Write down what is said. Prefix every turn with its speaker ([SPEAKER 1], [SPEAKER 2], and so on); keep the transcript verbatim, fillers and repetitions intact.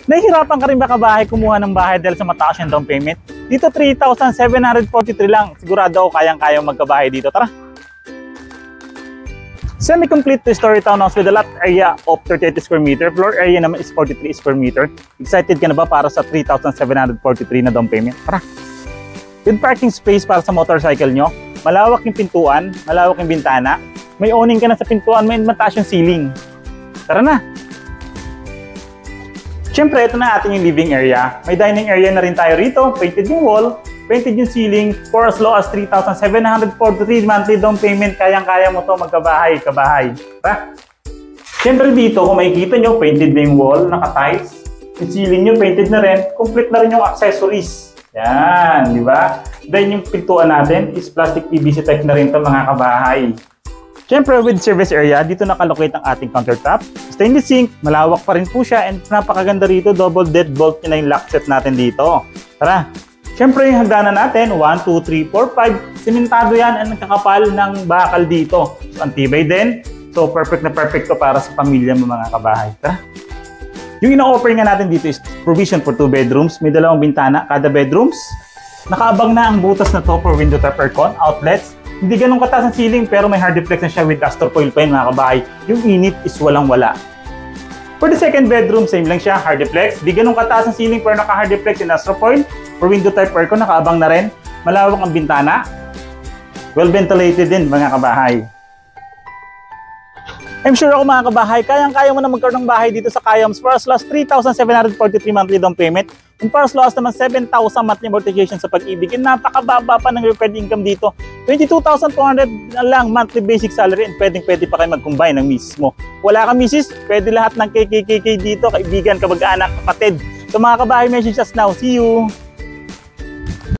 [SPEAKER 1] Nahihirapan ka rin ba kabahay kumuha ng bahay dahil sa mataas yung down payment? Dito three thousand seven hundred forty-three lang. Sigurado ako kayang-kaya magkabahay dito. Tara! Semi-complete two-story townhouse with a lot area of thirty-eight square meter. Floor area naman is forty-three square meter. Excited ka na ba para sa three thousand seven hundred forty-three na down payment? Tara! With parking space para sa motorcycle nyo, malawak yung pintuan, malawak yung bintana, may awning ka na sa pintuan, may mataas yung ceiling. Tara na! Siyempre, ito na ating yung living area. May dining area na rin tayo rito. Painted yung wall, painted yung ceiling. For as low as three thousand seven hundred forty-three monthly down payment, kayang-kaya mo to magkabahay, kabahay. Tara! Siyempre dito, kung makikita nyo, painted na yung wall, naka-tiles. Yung ceiling nyo, painted na rin. Complete na rin yung accessories. Yan, di ba? Then yung pintuan natin is plastic P V C type na rin to mga kabahay. Siyempre, with service area, dito nakalocate ang ating countertop. Stainless sink, malawak pa rin po siya, and napakaganda rito, double dead bolt na yung lock set natin dito. Tara! Siyempre, yung hagdanan natin, one, two, three, four, five, simentado yan, ang nagkakapal ng bakal dito. So, antibay din. So, perfect na perfect to para sa pamilya mo mga kabahay. Tara! Yung ina-offer nga natin dito is provision for two bedrooms. May dalawang bintana kada bedrooms. Nakaabang na ang butas na to for window type aircon, outlets. Hindi ganun kataas ang ceiling pero may hard deflex na siya with castor coil pa yun mga kabahay. Yung init is walang wala. For the second bedroom, same lang siya, hard deflex. Hindi ganun kataas ang ceiling pero naka-hard deflex yung castor coil. For window type aircon, nakaabang na rin. Malawak ang bintana. Well ventilated din mga kabahay. I'm sure ako mga kabahay, kayang-kaya mo na magkaroon ng bahay dito sa Kayams for as low as three thousand seven hundred forty-three monthly down payment. And for as low as naman seven thousand monthly amortization sa pag-ibig. And napakababa pa ng required income dito. twenty-two thousand two hundred lang monthly basic salary, and pwedeng-pwede pa kayo mag-combine ng misis mo. Wala ka misis, pwede lahat ng K K K K dito, kaibigan, kamag-anak, kapatid. So mga kabahay, message us now. See you!